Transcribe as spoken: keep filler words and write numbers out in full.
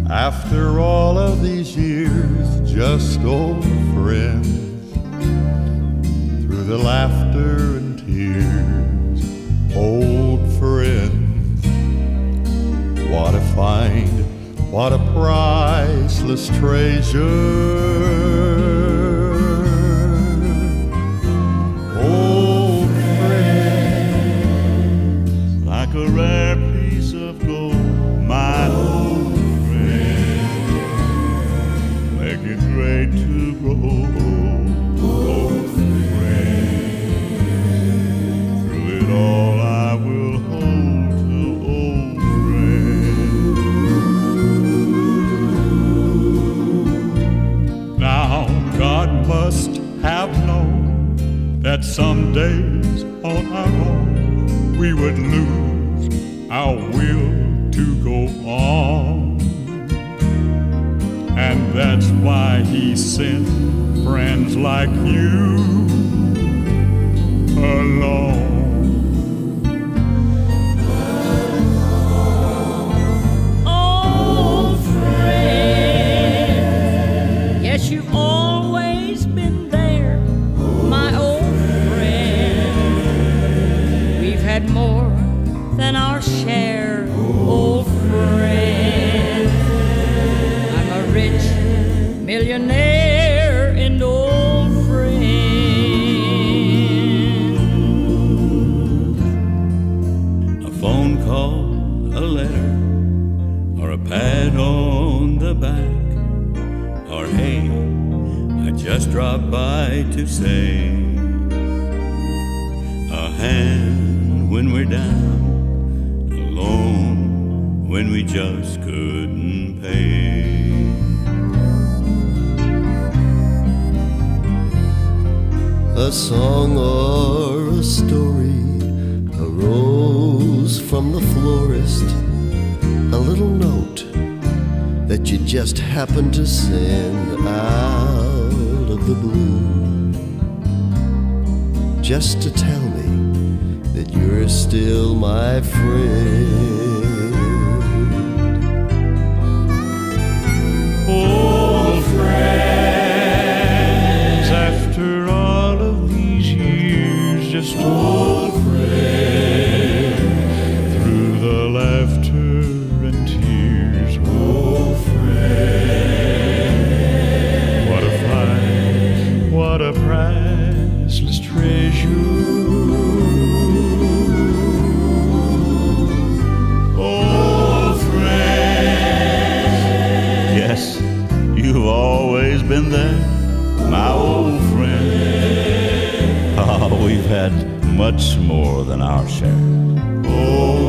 After all of these years, just old friends. Through the laughter and tears, old friends. What a find, what a priceless treasure. Old friends, like a rare piece of gold, my old friend, make it great to grow. Old friend, through it all I will hold to old friend. Now God must have known that some days on our own we would lose our will to go on. And that's why He sent friends like you along. Old friend, yes, you've always been there, my old friend. We've had more than our share, old friend. I'm a rich millionaire and old friend. A phone call, a letter, or a pat on the back, or hey, I just dropped by to say, a hand when we're down, a loan when we just couldn't pay. A song or a story arose from the florist, a little note that you just happened to send out of the blue, just to tell me that you're still my friend. Old friends, after all of these years, just old friends. Through the laughter and tears, old friends. What a find, what a priceless treasure. Old friends, yes, you've always been there, my old friend. Oh, we've had much more than our share. Oh,